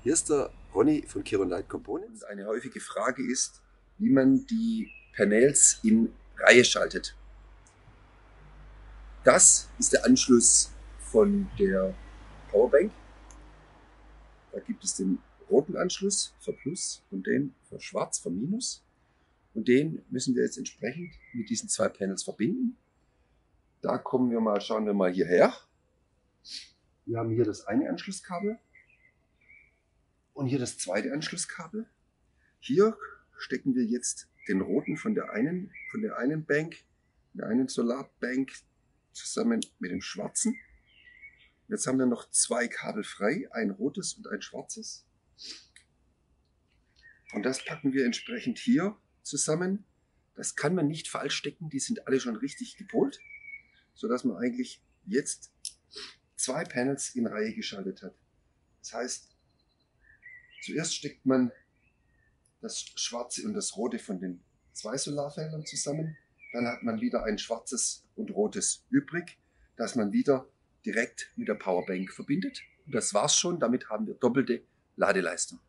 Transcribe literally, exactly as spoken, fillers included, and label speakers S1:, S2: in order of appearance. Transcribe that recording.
S1: Hier ist der Ronny von Chiron Light Components.
S2: Eine häufige Frage ist, wie man die Panels in Reihe schaltet. Das ist der Anschluss von der Powerbank. Da gibt es den roten Anschluss für Plus und den für Schwarz für Minus. Und den müssen wir jetzt entsprechend mit diesen zwei Panels verbinden. Da kommen wir mal, schauen wir mal hierher. Wir haben hier das eine Anschlusskabel und hier das zweite Anschlusskabel. Hier stecken wir jetzt den roten von der einen, von der einen Bank, der einen Solarbank zusammen mit dem schwarzen. Jetzt haben wir noch zwei Kabel frei, ein rotes und ein schwarzes. Und das packen wir entsprechend hier zusammen. Das kann man nicht falsch stecken, die sind alle schon richtig gepolt, sodass man eigentlich jetzt zwei Panels in Reihe geschaltet hat. Das heißt, zuerst steckt man das schwarze und das rote von den zwei Solarfeldern zusammen. Dann hat man wieder ein schwarzes und rotes übrig, das man wieder direkt mit der Powerbank verbindet. Und das war's schon. Damit haben wir doppelte Ladeleistung.